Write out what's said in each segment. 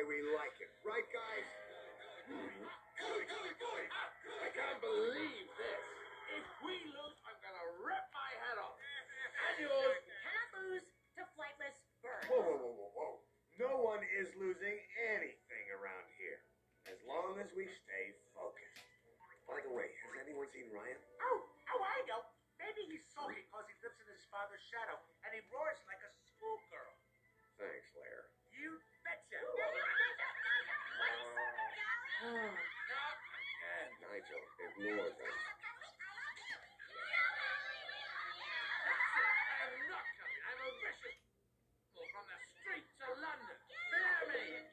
way we like it. Right, guys? I can't believe this. If we lose, I'm gonna rip my head off. And yours. Cannot lose to flightless birds. Whoa. No one is losing anything around here. As long as we stay focused. By the way, has anyone seen Ryan? Oh, I know. Maybe he's sulky because he lives in his father's shadow and he roars like a schoolgirl. Thanks, Lair. You betcha. Not again. Nigel, ignore them. I'm not coming. I'm a vicious from the streets of London. Fear me.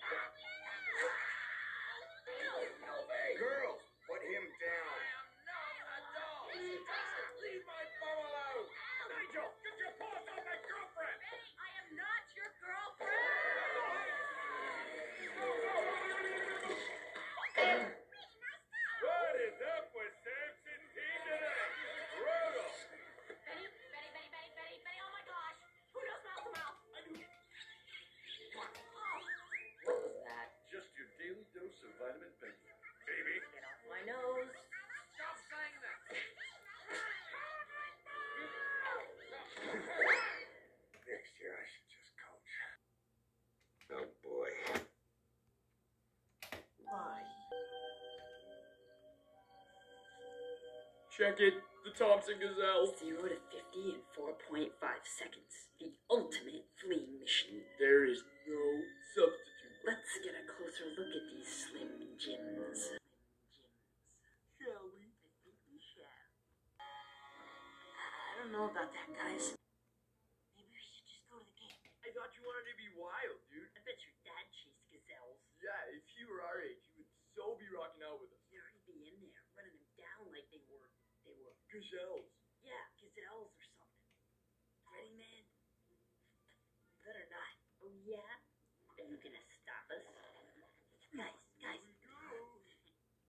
Girls, put him down. I am not a dog. Leave my bum alone. Nigel, get your paws off my girlfriend. I am not your girlfriend. What is up with Samson T today? Brutal. Betty, oh my gosh. Who knows mouth to mouth? I do. What was that? Just your daily dose of vitamin B. Baby. Get off my nose. Stop saying that. Next year I should just coach. Oh boy. Why? Check it. The Thompson Gazelle. 0 to 50 in 4.5 seconds. The ultimate fleeing mission. There is no substitute. Let's get a closer look at these Slim Jims. Shall we? I think we shall. I don't know about that, guys. Maybe we should just go to the game. I thought you wanted to be wild, dude. I bet your dad chased gazelles. Yeah, if you were our age, you would so be rocking out with us. You'd already be in there, running them down like they were Gazelles. yeah, gazelles or something. Ready, man? Better not. Oh, yeah? Are you gonna stop us?